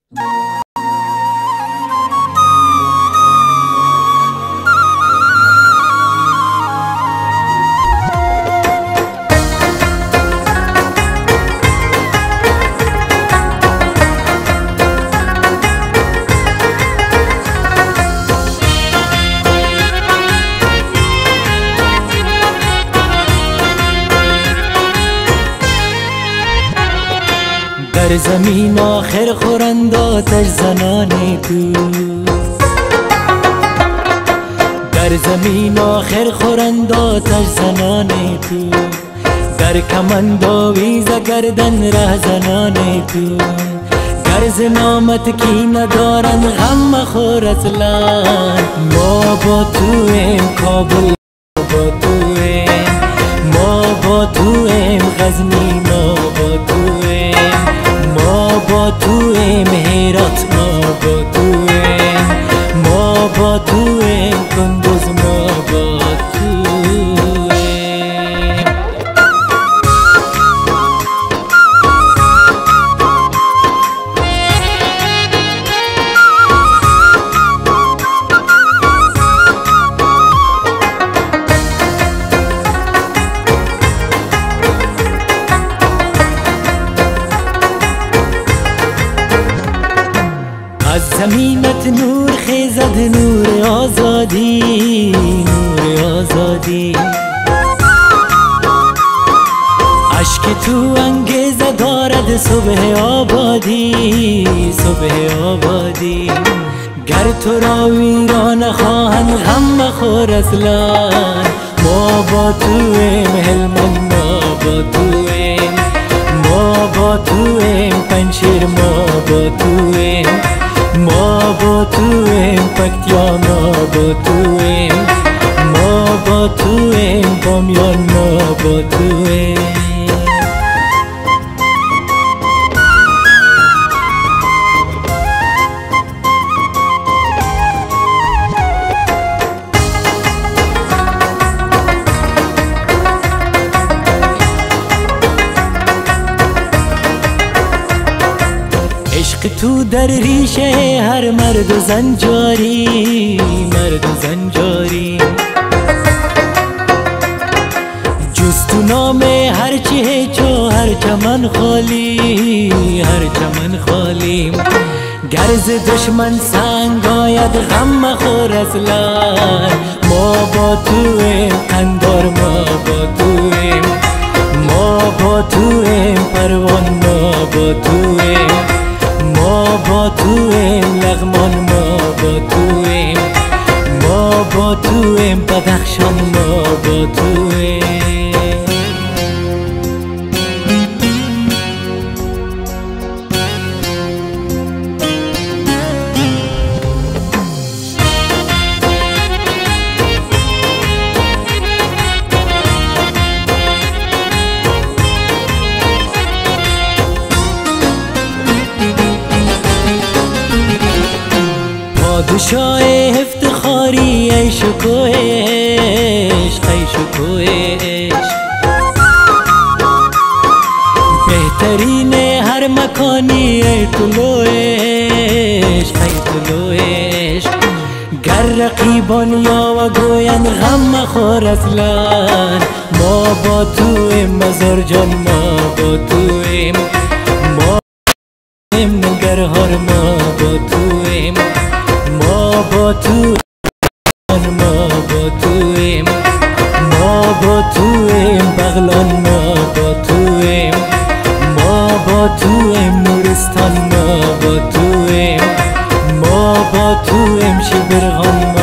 در زمین آخر خورند آتش زنان تو، در زمین آخر خورند آتش زنان تو، در کمند آویز گردن ره زنان تو. گرز نامت کی ندارن غم مخور اصلا، ما با تویم کابل، با تویم ما با تویم غزنی، ما با تویم ما با تویم هرات، ما با تویم ما با تویم کندوز، ما با تویم. از زمینت نور خیزد، نور آزادی، نور آزادی. عشق تو انگیزه دارد صبح آبادی، صبح آبادی. گر تو را ویران خواهند غم مخور اصلا، ما با تویم هلمند، ما با تویم ما با تویم پنشیر، ما با تویم ما با تویم پکتیا، ما با تویم ما با تویم بامیان، ما با تویم. عشق تو در ریشه هر مرد و زن جاری، مرد و زن جاری. جز تو نام هر چی چو هر چمن خالی، هر چمن خالی. گرز دشمن سنگ آید غم مخور اصلا، ما با تویم قندار، ما با تویم ما با تویم پروان، ما با تویم ما با تویم لغمان، ما با تویم ما با تویم بدخشان، ما با تویم. پادشاه افتخاری عیش و عشق، عیش و عشق. بهترین هر مکانی ای طلوع عشق، ای طلوع عشق. گر رقیبان یا و گویند غم مخور اصلا، ما با تویم مزار جان، ما با تویم ما نگرهار، ما با تویم ما با تویم ما با تویم ما با تویم بغلان، ما با تویم ما با تویم نورستان، ما با تویم ما با تویم شبرغان.